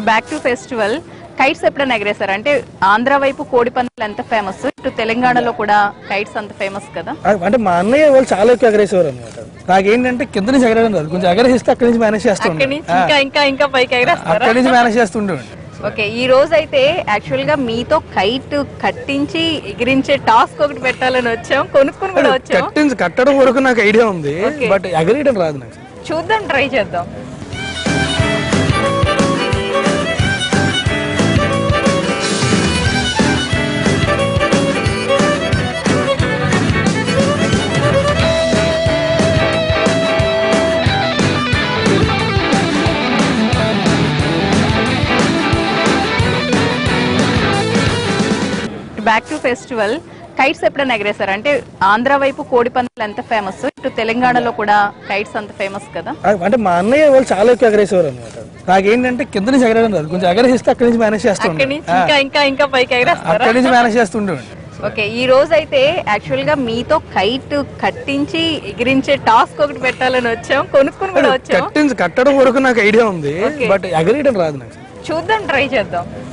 Back to festival kites ఎప్పుడైనా ఎగరేసారు అంటే ఆంధ్ర వైపు కోడి పందాలు ఎంత ఫేమస్, ఇటు తెలంగాణలో కూడా కైట్స్ అంత ఫేమస్ కదా. అంటే మా అన్నయ్య వాళ్ళు చాలా ఎక్కువ ఎగరేసేవారు అనమాట. నాకేంటంటే కింద నుంచి ఎగరడం రాదు, కొంచెం ఎగరేస్తే అక్కడి నుంచి మేనేజ్ చేస్తుండే, ఇంకా పైకి ఎగరేస్తారు, అక్కడి నుంచి మేనేజ్ చేస్తుండే. ఓకే, ఈ రోజు అయితే యాక్చువల్ గా మీతో కైట్ కట్టించి ఎగిరించే టాస్క్ ఒకటి పెట్టాలని వచ్చాం, కొనుక్కుని కూడా వచ్చాం. కట్టడం వరకు నాకు ఐడియా ఉంది, బట్ ఎగరేయడం రాదు నాకు. చూద్దాం, ట్రై చేద్దాం. బ్యాక్ టు ఫెస్టివల్ కైట్స్ ఎప్పుడైనా ఎగరేసారు అంటే ఆంధ్ర వైపు కోడి పందాలు ఎంత ఫేమస్, ఇటు తెలంగాణలో కూడా కైట్స్ అంత ఫేమస్ కదా. అంటే మా అన్నయ్య వాళ్ళు చాలా ఎక్కువ ఎగరేసేవారు అనమాట. నాకేంటంటే కింద నుంచి ఎగరడం రాదు, కొంచెం ఎగరేస్తే అక్కడి నుంచి మేనేజ్ చేస్తుండే, ఇంకా పైకి ఎగరేస్తారు, అక్కడి నుంచి మేనేజ్ చేస్తుండే. ఓకే, ఈ రోజు అయితే యాక్చువల్ గా మీతో కైట్ కట్టించి ఎగిరించే టాస్క్ ఒకటి పెట్టాలని వచ్చాం, కొనుక్కుని కూడా వచ్చాం. కట్టడం వరకు నాకు ఐడియా ఉంది, బట్ ఎగరేయడం రాదు నాకు. చూద్దాం, ట్రై చేద్దాం.